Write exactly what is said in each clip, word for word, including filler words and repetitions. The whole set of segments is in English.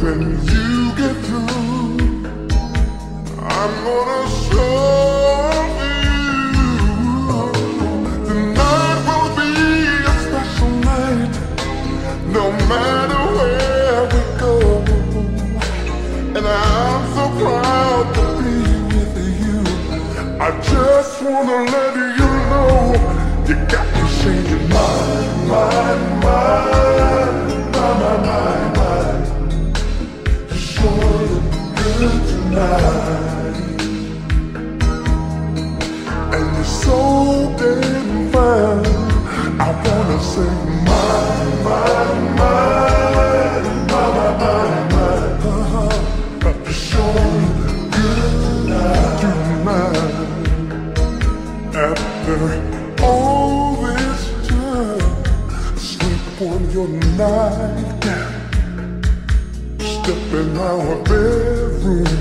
when you get through, I'm gonna show you. Tonight will be a special night, no matter where we go. And I'm so proud to be with you. I just wanna let you know, you got me singing mine, mine, mine, mine, mine, mine. You're sure look good tonight, and you're so damn fine. I wanna say mine, mine, mine, mine, mine, mine. Uh-huh. You're sure look good tonight. After all this time, sleep on your nightgown, step in our bedroom.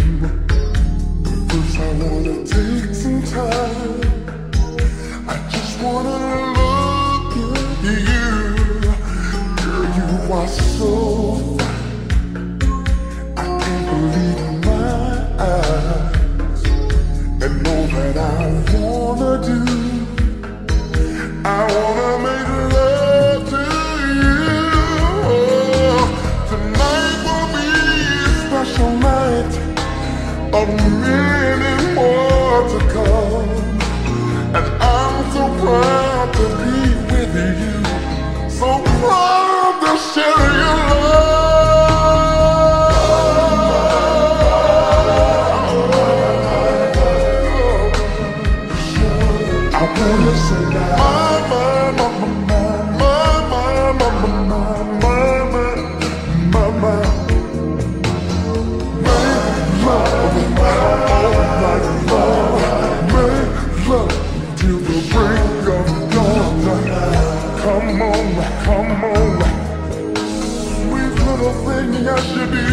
First I wanna take some time, I just wanna look at you. Girl, you are so fine, I can't believe my eyes. And know that I wanna do, I wanna make love to you. Oh, tonight will be a special night, of many more to come. And I'm so proud to be with you, so proud to share your love. I wanna say that my, my, my, my, my, my, my, my, my, my, my, till the break of dawn. Come on, come on, sweet little thing as you do.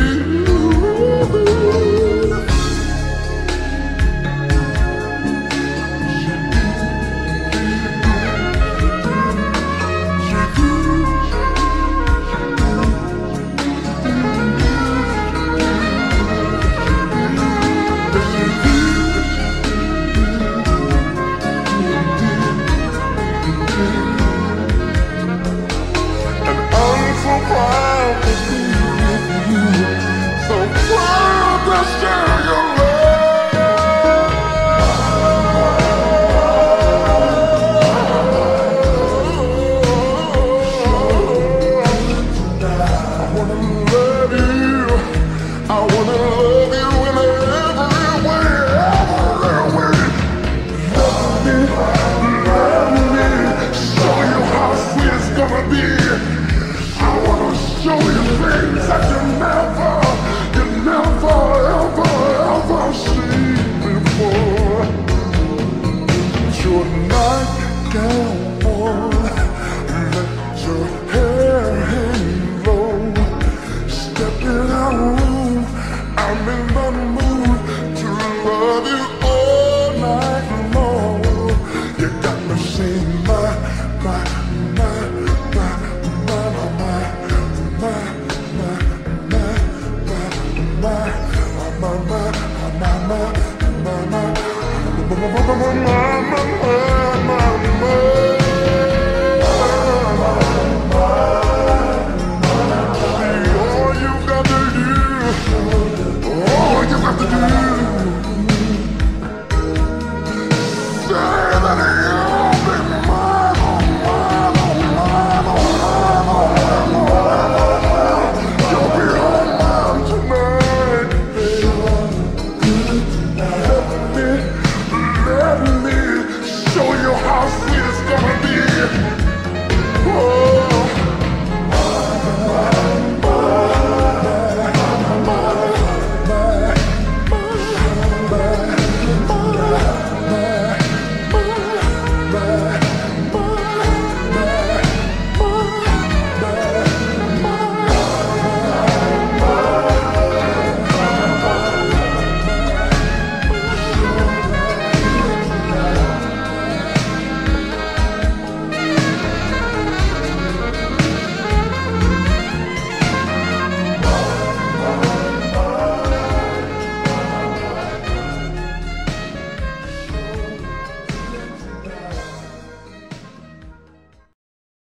Mama, mama, mama, mama, mama, mama, mama.